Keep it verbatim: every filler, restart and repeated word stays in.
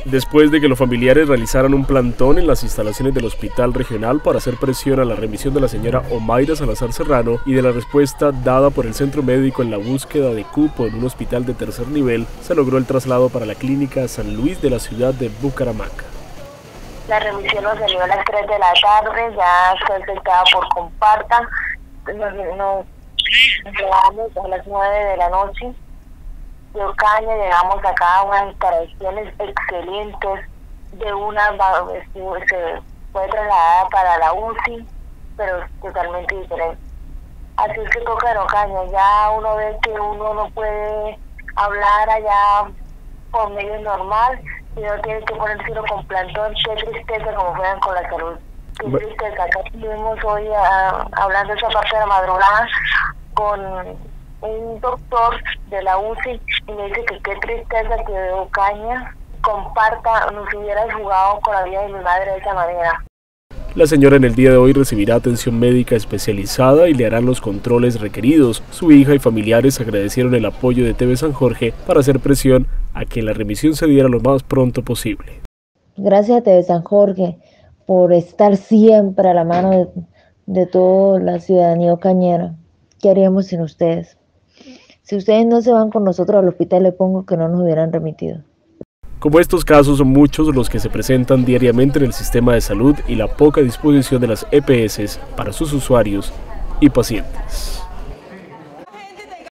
Después de que los familiares realizaran un plantón en las instalaciones del hospital regional para hacer presión a la remisión de la señora Omaira Salazar Serrano y de la respuesta dada por el centro médico en la búsqueda de cupo en un hospital de tercer nivel, se logró el traslado para la clínica San Luis de la ciudad de Bucaramanga. La remisión nos salió a las tres de la tarde, ya fue aceptada por Comparta, nos, nos llegamos a las nueve de la noche. De Ocaña llegamos acá a unas instalaciones excelentes, de una se fue trasladada para la U C I, pero totalmente diferente. Así es que toca en Ocaña, ya uno ve que uno no puede hablar allá por medio normal, sino tiene que ponerse uno con plantón. Qué tristeza como juegan con la salud, qué tristeza. Acá estuvimos hoy a, hablando esa parte de la madrugada con un doctor de la U C I y me dice que qué tristeza que de Ocaña Comparta nos hubiera jugado con la vida de mi madre de esa manera. La señora en el día de hoy recibirá atención médica especializada y le harán los controles requeridos. Su hija y familiares agradecieron el apoyo de T V San Jorge para hacer presión a que la remisión se diera lo más pronto posible. Gracias a T V San Jorge por estar siempre a la mano de, de toda la ciudadanía ocañera. ¿Qué haríamos sin ustedes? Si ustedes no se van con nosotros al hospital, le pongo que no nos hubieran remitido. Como estos casos, son muchos los que se presentan diariamente en el sistema de salud y la poca disposición de las E P S para sus usuarios y pacientes.